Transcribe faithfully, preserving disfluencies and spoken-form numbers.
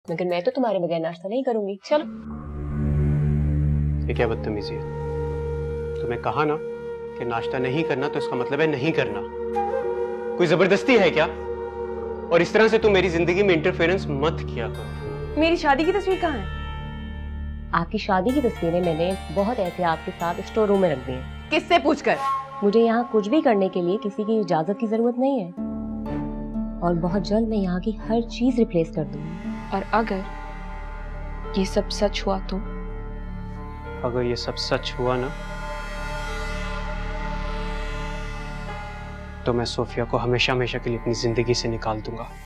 मगर मैं तो तुम्हारे बगैर नाश्ता नहीं करूंगी। चलो। ये क्या बदतमीजी है? तुम्हें कहा ना कि नाश्ता नहीं करना, तो इसका मतलब है नहीं करना। कोई जबरदस्ती है क्या? और इस तरह से तुम मेरी जिंदगी में इंटरफेरेंस मत किया करो। मेरी शादी की तस्वीर कहाँ है? आपकी शादी की तस्वीरें मैंने बहुत एहतियात के साथ स्टोर रूम में रख दी हैं। किससे पूछकर? मुझे यहाँ कुछ भी करने के लिए किसी की इजाजत की जरूरत नहीं है, और बहुत जल्द मैं यहाँ की हर चीज रिप्लेस कर दूंगी। और अगर ये सब सच हुआ तो? अगर ये सब सच हुआ ना, तो मैं सोफिया को हमेशा हमेशा के लिए अपनी जिंदगी से निकाल दूंगा।